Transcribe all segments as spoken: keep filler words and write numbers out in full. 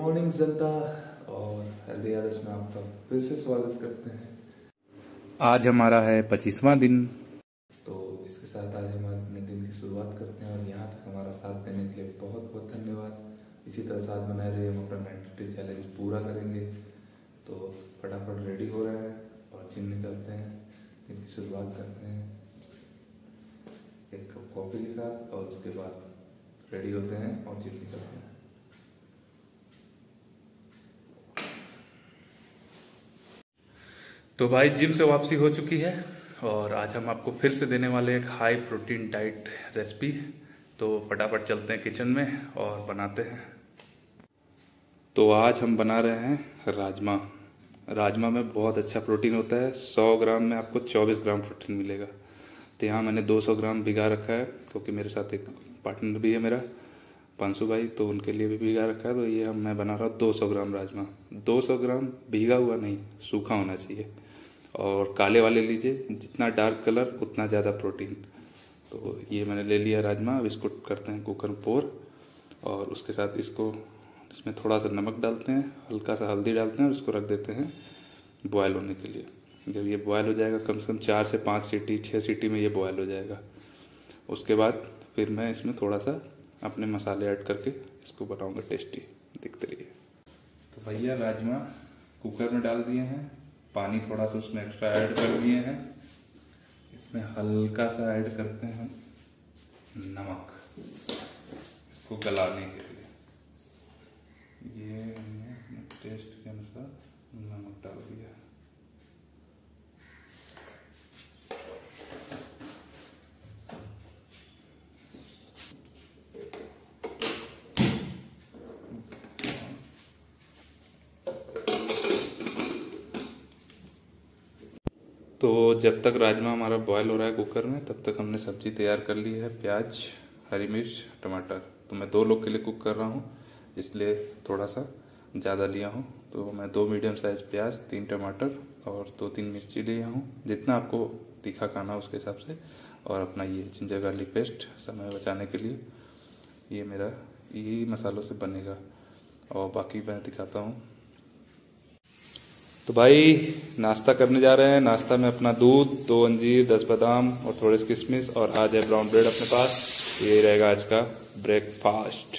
Morning जनता और healthy आदर्श में आपका फिर से स्वागत करते हैं। आज हमारा है पच्चीसवां दिन। तो इसके साथ आज हम अपने दिन की शुरुआत करते हैं और यहाँ तक हमारा साथ देने के लिए बहुत बहुत धन्यवाद। इसी तरह साथ बनाए रहिए, हम अपना नाइन्टी चैलेंज पूरा करेंगे। तो फटाफट रेडी हो रहे हैं और जिम निकलते हैं, दिन की शुरुआत करते हैं एक कप कॉफ़ी के साथ और उसके बाद रेडी होते हैं और जिम निकलते हैं। तो भाई जिम से वापसी हो चुकी है और आज हम आपको फिर से देने वाले एक हाई प्रोटीन डाइट रेसिपी। तो फटाफट चलते हैं किचन में और बनाते हैं। तो आज हम बना रहे हैं राजमा। राजमा में बहुत अच्छा प्रोटीन होता है। सौ ग्राम में आपको चौबीस ग्राम प्रोटीन मिलेगा। तो यहाँ मैंने दो सौ ग्राम भिगा रखा है, क्योंकि मेरे साथ एक पार्टनर भी है मेरा पांसू भाई, तो उनके लिए भी भिगा रखा है। तो ये हम मैं बना रहा हूँ दो सौ ग्राम राजमा। दो सौ ग्राम भीगा हुआ नहीं, सूखा होना चाहिए। और काले वाले लीजिए, जितना डार्क कलर उतना ज़्यादा प्रोटीन। तो ये मैंने ले लिया राजमा। अब इसको करते हैं कुकर में पोर और उसके साथ इसको इसमें थोड़ा सा नमक डालते हैं, हल्का सा हल्दी डालते हैं और इसको रख देते हैं बॉयल होने के लिए। जब ये बॉयल हो जाएगा, कम से कम चार से पाँच सीटी छः सीटी में ये बॉयल हो जाएगा। उसके बाद फिर मैं इसमें थोड़ा सा अपने मसाले ऐड करके इसको बनाऊंगा टेस्टी। देखते रहिए। तो भैया राजमा कुकर में डाल दिए हैं, पानी थोड़ा सा उसमें एक्स्ट्रा ऐड कर दिए हैं। इसमें हल्का सा ऐड करते हैं हम नमक, इसको गलाने के लिए। ये हमने अपने टेस्ट के अनुसार नमक डाल दिया। तो जब तक राजमा हमारा बॉयल हो रहा है कुकर में, तब तक हमने सब्जी तैयार कर ली है। प्याज, हरी मिर्च, टमाटर। तो मैं दो लोग के लिए कुक कर रहा हूँ, इसलिए थोड़ा सा ज़्यादा लिया हूँ। तो मैं दो मीडियम साइज़ प्याज, तीन टमाटर और दो तीन मिर्ची लिया हूँ, जितना आपको तीखा खाना उसके हिसाब से। और अपना ये जिंजर गार्लिक पेस्ट समय बचाने के लिए, ये मेरा यही मसालों से बनेगा। और बाकी मैं दिखाता हूँ। तो भाई नाश्ता करने जा रहे हैं। नाश्ता में अपना दूध, दो अंजीर, दस बादाम और थोड़े से किशमिश और आज है ब्राउन ब्रेड अपने पास। ये रहेगा आज का ब्रेकफास्ट।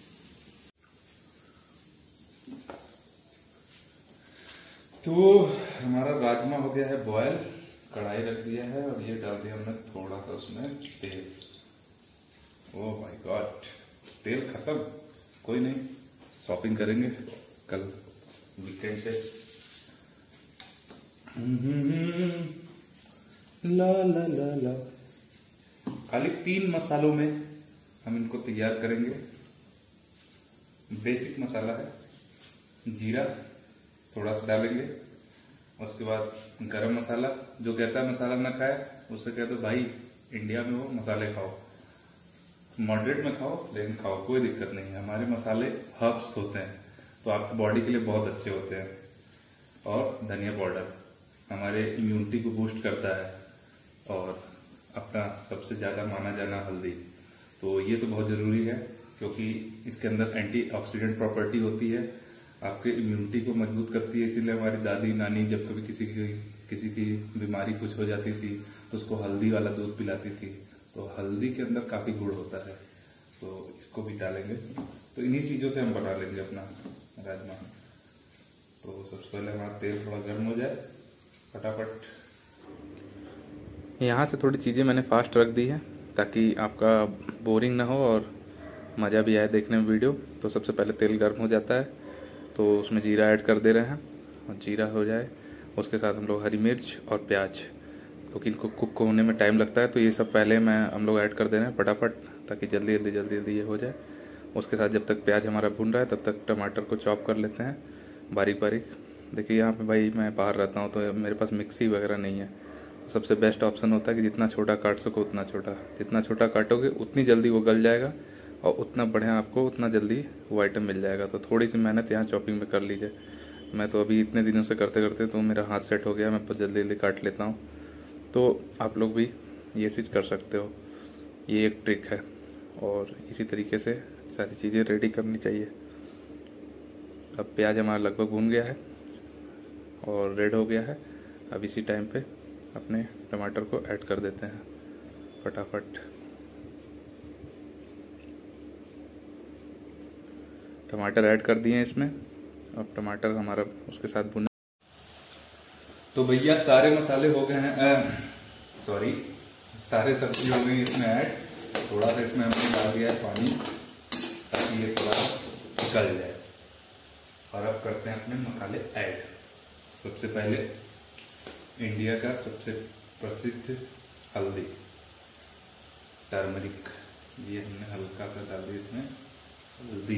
तो हमारा राजमा हो गया है बॉयल, कढ़ाई रख दिया है और ये डाल दिया हमने थोड़ा सा उसमें तेल। ओह माय गॉड, तेल खत्म। कोई नहीं, शॉपिंग करेंगे कल वीकेंड से। ला ला ला ला। खाली तीन मसालों में हम इनको तैयार करेंगे। बेसिक मसाला है जीरा, थोड़ा सा डालेंगे। उसके बाद गरम मसाला, जो कहता है मसाला ना खाए उससे कह दो भाई इंडिया में हो मसाले खाओ, मॉडरेट में खाओ लेकिन खाओ, कोई दिक्कत नहीं है। हमारे मसाले हर्ब्स होते हैं, तो आपकी बॉडी के लिए बहुत अच्छे होते हैं। और धनिया पाउडर हमारे इम्यूनिटी को बूस्ट करता है। और अपना सबसे ज़्यादा माना जाना हल्दी, तो ये तो बहुत ज़रूरी है, क्योंकि इसके अंदर एंटीऑक्सीडेंट प्रॉपर्टी होती है, आपके इम्यूनिटी को मजबूत करती है। इसीलिए हमारी दादी नानी जब कभी किसी की किसी की बीमारी कुछ हो जाती थी तो उसको हल्दी वाला दूध पिलाती थी। तो हल्दी के अंदर काफ़ी गुण होता है, तो इसको भी डालेंगे। तो इन्हीं चीज़ों से हम बना लेंगे अपना राजमा। तो सबसे पहले हमारा तेल थोड़ा गर्म हो जाए, फटाफट यहाँ से थोड़ी चीज़ें मैंने फास्ट रख दी है ताकि आपका बोरिंग ना हो और मज़ा भी आए देखने में वीडियो। तो सबसे पहले तेल गर्म हो जाता है तो उसमें जीरा ऐड कर दे रहे हैं और जीरा हो जाए उसके साथ हम लोग हरी मिर्च और प्याज, क्योंकि इनको कुक होने में टाइम लगता है। तो ये सब पहले मैं हम लोग ऐड कर दे रहे हैं फटाफट, ताकि जल्दी जल्दी जल्दी जल्दी ये हो जाए। उसके साथ जब तक प्याज हमारा भुन रहा है तब तक टमाटर को चॉप कर लेते हैं बारीक बारीक। देखिए यहाँ पे भाई मैं बाहर रहता हूँ तो मेरे पास मिक्सी वगैरह नहीं है। तो सबसे बेस्ट ऑप्शन होता है कि जितना छोटा काट सको उतना छोटा, जितना छोटा काटोगे उतनी जल्दी वो गल जाएगा और उतना बढ़िया आपको उतना जल्दी वो आइटम मिल जाएगा। तो थोड़ी सी मेहनत यहाँ चॉपिंग में कर लीजिए। मैं तो अभी इतने दिनों से करते करते तो मेरा हाथ सेट हो गया, मैं बहुत जल्दी जल्दी काट लेता हूँ। तो आप लोग भी ये चीज़ कर सकते हो, ये एक ट्रिक है। और इसी तरीके से सारी चीज़ें रेडी करनी चाहिए। अब प्याज हमारा लगभग भून गया है और रेड हो गया है। अब इसी टाइम पे अपने टमाटर को ऐड कर देते हैं फटाफट। टमाटर ऐड कर दिए इसमें। अब टमाटर हमारा उसके साथ भुने। तो भैया सारे मसाले हो गए हैं, सॉरी सारे सब्जी हो गई इसमें ऐड। थोड़ा सा इसमें हमने डाल दिया है पानी ताकि ये थोड़ा गल जाए। और अब करते हैं अपने मसाले ऐड। सबसे पहले इंडिया का सबसे प्रसिद्ध हल्दी, टर्मरिक, ये हमने हल्का सा डाल दिया इसमें हल्दी।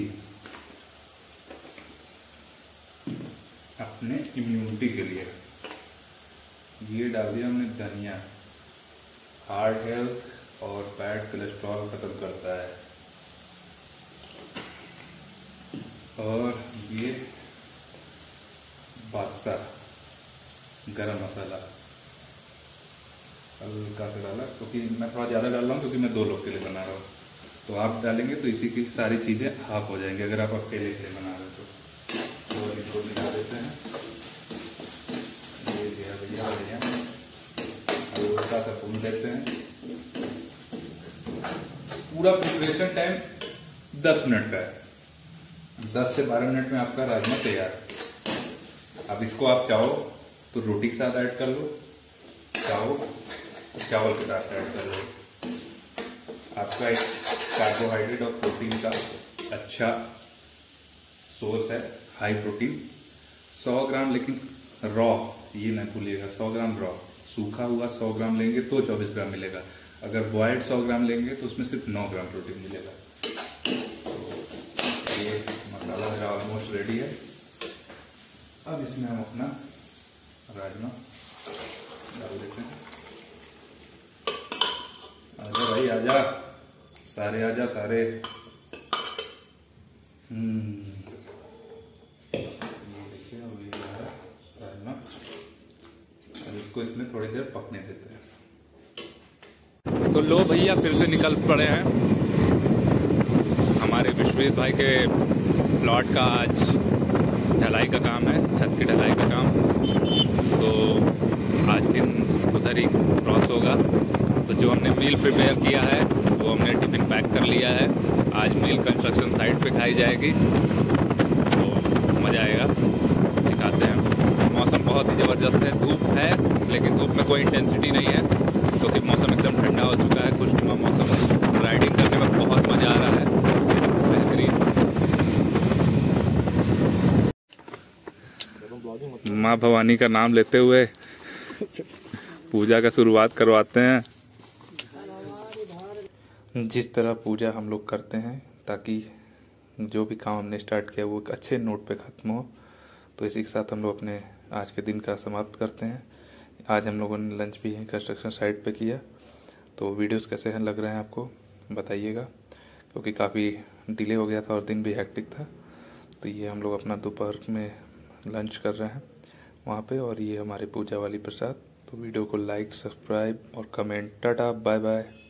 अपने इम्यूनिटी के लिए ये डाल दिया हमने धनिया, हार्ट हेल्थ और बैड कोलेस्ट्रॉल खत्म करता है। और ये बादशाह गरम मसाला हल्का सा डाला, क्योंकि मैं थोड़ा ज़्यादा डाल रहा हूँ क्योंकि मैं दो लोग के लिए बना रहा हूँ। तो आप डालेंगे तो इसी की सारी चीज़ें हाफ हो जाएंगी अगर आप अकेले के लिए बना रहे हो तो। और इसको मिला देते हैं। ये भैया भैया भैया हल्का सा भून देते हैं। पूरा प्रिपरेशन टाइम दस मिनट का है। दस से बारह मिनट में आपका राजमा तैयार। अब इसको आप चाहो तो रोटी के साथ ऐड कर लो, चाहो चावल के साथ ऐड कर लो। आपका एक कार्बोहाइड्रेट और प्रोटीन का अच्छा सोर्स है, हाई प्रोटीन। सौ ग्राम लेकिन रॉ, ये नहीं भूलिएगा, सौ ग्राम रॉ। सूखा हुआ सौ ग्राम लेंगे तो चौबीस ग्राम मिलेगा। अगर बॉयल्ड सौ ग्राम लेंगे तो उसमें सिर्फ नौ ग्राम प्रोटीन मिलेगा। तो ये मसाला मेरा ऑलमोस्ट रेडी है। अब इसमें हम अपना राजमा डाल देते हैं। आजा भाई आजा, सारे आजा सारे। हम्म ये देखिए अब ये राजमा। अब इसको इसमें थोड़ी देर पकने देते हैं। तो लो भैया फिर से निकल पड़े हैं। हमारे विश्वजीत भाई के प्लॉट का आज ढलाई का काम है, छत की ढलाई का काम। तो आज दिन उधर ही क्रॉस होगा। तो जो हमने मील प्रिपेयर किया है वो हमने टिफ़िन पैक कर लिया है। आज मील कंस्ट्रक्शन साइट पे खाई जाएगी, तो मज़ा आएगा। दिखाते हैं। मौसम बहुत ही ज़बरदस्त है। धूप है लेकिन धूप में कोई इंटेंसिटी नहीं है क्योंकि तो मौसम एकदम ठंडा हो चुका है, खुशनुमा मौसम। राइडिंग करने में बहुत मज़ा आ रहा है, बेहतरीन। माँ भवानी का नाम लेते हुए पूजा का शुरुआत करवाते हैं। जिस तरह पूजा हम लोग करते हैं ताकि जो भी काम हमने स्टार्ट किया वो एक अच्छे नोट पे ख़त्म हो, तो इसी के साथ हम लोग अपने आज के दिन का समाप्त करते हैं। आज हम लोगों ने लंच भी यहीं कंस्ट्रक्शन साइट पे किया। तो वीडियोस कैसे हैं लग रहे हैं आपको बताइएगा, क्योंकि काफ़ी डिले हो गया था और दिन भी हेक्टिक था। तो ये हम लोग अपना दोपहर में लंच कर रहे हैं वहाँ पे, और ये हमारी पूजा वाली प्रसाद। तो वीडियो को लाइक, सब्सक्राइब और कमेंट। Tata, bye bye.